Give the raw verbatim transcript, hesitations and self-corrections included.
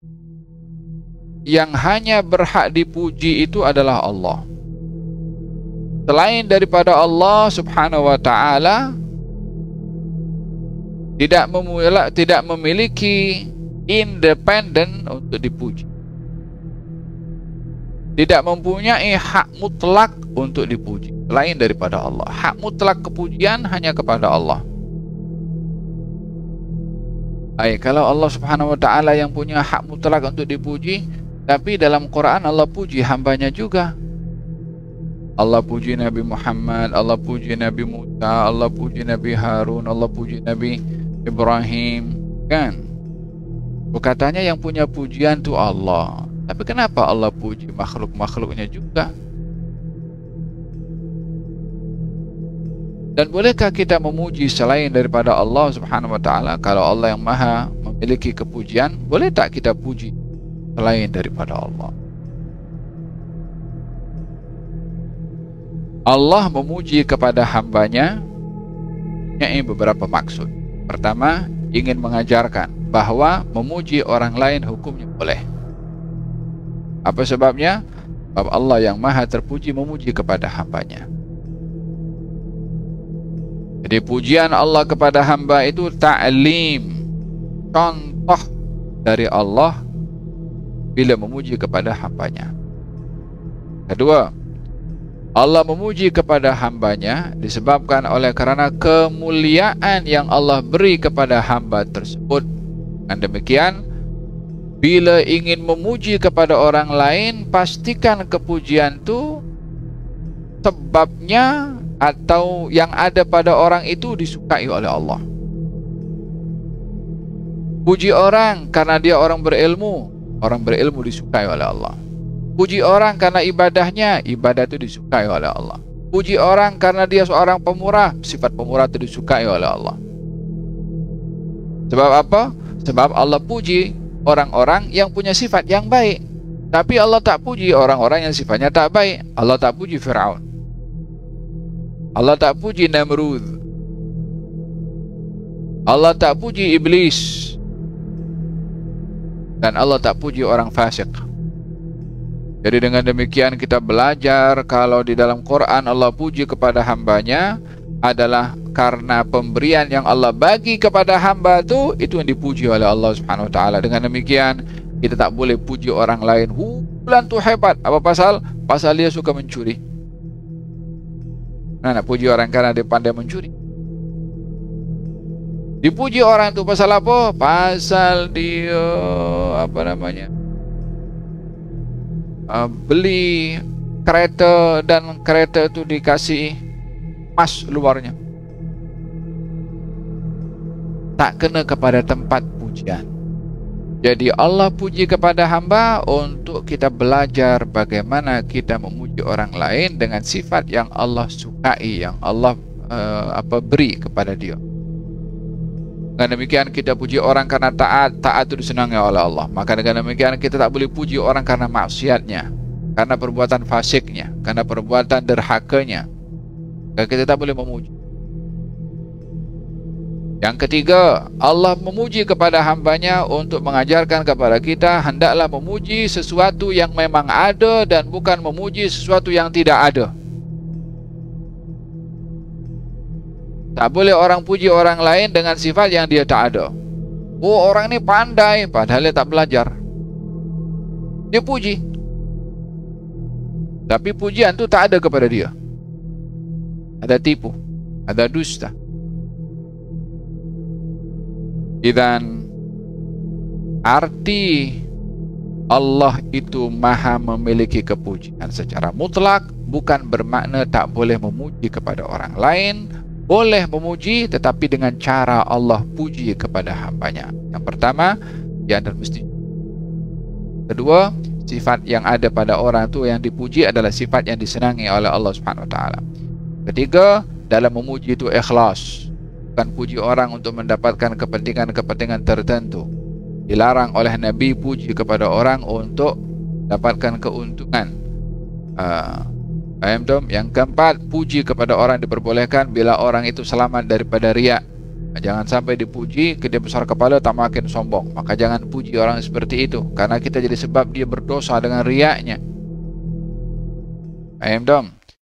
yang hanya berhak dipuji itu adalah Allah. Selain daripada Allah Subhanahu wa ta'ala tidak memiliki, tidak memiliki independen untuk dipuji, tidak mempunyai hak mutlak untuk dipuji selain daripada Allah. Hak mutlak kepujian hanya kepada Allah. Baik, kalau Allah Subhanahu wa ta'ala yang punya hak mutlak untuk dipuji, tapi dalam Quran Allah puji hambanya juga. Allah puji Nabi Muhammad, Allah puji Nabi Musa, Allah puji Nabi Harun, Allah puji Nabi Ibrahim, kan? Katanya yang punya pujian itu Allah. Tapi kenapa Allah puji makhluk-makhluknya juga? Dan bolehkah kita memuji selain daripada Allah Subhanahu wa ta'ala? Kalau Allah yang maha memiliki kepujian, boleh tak kita puji selain daripada Allah? Allah memuji kepada hambanya mempunyai beberapa maksud. Pertama, ingin mengajarkan bahwa memuji orang lain hukumnya boleh. Apa sebabnya? Sebab Allah yang maha terpuji memuji kepada hambanya. Jadi pujian Allah kepada hamba itu ta'lim, contoh dari Allah bila memuji kepada hambanya. Kedua, Allah memuji kepada hambanya disebabkan oleh karena kemuliaan yang Allah beri kepada hamba tersebut. Dan demikian, bila ingin memuji kepada orang lain, pastikan kepujian itu sebabnya atau yang ada pada orang itu disukai oleh Allah. Puji orang karena dia orang berilmu, orang berilmu disukai oleh Allah. Puji orang karena ibadahnya, ibadah itu disukai oleh Allah. Puji orang karena dia seorang pemurah, sifat pemurah itu disukai oleh Allah. Sebab apa? Sebab Allah puji orang-orang yang punya sifat yang baik. Tapi Allah tak puji orang-orang yang sifatnya tak baik. Allah tak puji Fir'aun, Allah tak puji Namrud, Allah tak puji Iblis, dan Allah tak puji orang fasik. Jadi dengan demikian kita belajar kalau di dalam Quran Allah puji kepada hambanya adalah karena pemberian yang Allah bagi kepada hamba itu, itu yang dipuji oleh Allah Subhanahu wa ta'ala. Dengan demikian kita tak boleh puji orang lain. Fulan tu hebat. Apa pasal? Pasal dia suka mencuri. Nah, nak puji orang karena dia pandai mencuri. Dipuji orang itu pasal apa? Pasal dia apa namanya? Uh, beli kereta dan kereta itu dikasih emas luarnya. Tak kena kepada tempat pujian. Jadi Allah puji kepada hamba untuk kita belajar bagaimana kita memuji orang lain dengan sifat yang Allah sukai, yang Allah uh, apa beri kepada dia. Dengan demikian kita puji orang karena taat, taat itu disenangi oleh Allah. Maka dengan demikian kita tak boleh puji orang karena maksiatnya, karena perbuatan fasiknya, karena perbuatan derhakanya. Dan kita tak boleh memuji. Yang ketiga, Allah memuji kepada hambanya untuk mengajarkan kepada kita hendaklah memuji sesuatu yang memang ada dan bukan memuji sesuatu yang tidak ada. Tak boleh orang puji orang lain dengan sifat yang dia tak ada. Oh, orang ini pandai, padahal dia tak belajar. Dia puji, tapi pujian itu tak ada kepada dia. Ada tipu, ada dusta. Dan arti Allah itu maha memiliki kepujian secara mutlak bukan bermakna tak boleh memuji kepada orang lain. Boleh memuji, tetapi dengan cara Allah puji kepada hambanya. Yang pertama, dia adalah mesti. Kedua, sifat yang ada pada orang itu yang dipuji adalah sifat yang disenangi oleh Allah Subhanahu wa taala. Ketiga, dalam memuji itu ikhlas. Bukan puji orang untuk mendapatkan kepentingan-kepentingan tertentu. Dilarang oleh Nabi puji kepada orang untuk dapatkan keuntungan. Uh, Paham? Yang keempat, puji kepada orang diperbolehkan bila orang itu selamat daripada riak. Jangan sampai dipuji, dia besar kepala tak makin sombong. Maka jangan puji orang seperti itu, karena kita jadi sebab dia berdosa dengan riaknya. Paham dong?